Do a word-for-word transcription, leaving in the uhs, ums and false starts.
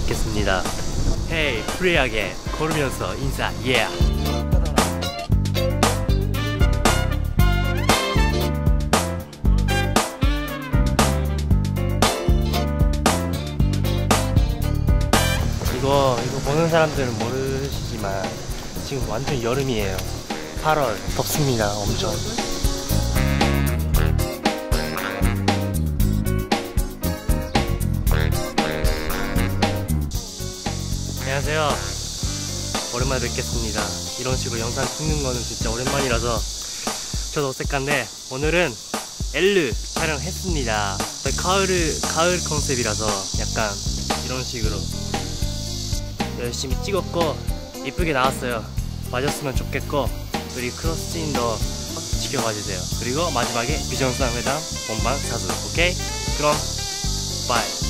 뵙겠습니다. 헤이 프리하게 걸으면서 인사 예 yeah. 이거 이거 보는 사람들은 모르시지만 지금 완전 여름이에요. 팔월 덥습니다. 엄청. 안녕하세요. 오랜만에 뵙겠습니다. 이런 식으로 영상 찍는 거는 진짜 오랜만이라서 저도 어색한데 오늘은 엘르 촬영했습니다. 가을, 가을 컨셉이라서 약간 이런 식으로 열심히 찍었고 이쁘게 나왔어요. 봐줬으면 좋겠고 우리 크로스씬도 지켜봐주세요. 그리고 마지막에 비전상 회담 본방 사수. 오케이? 그럼 바이.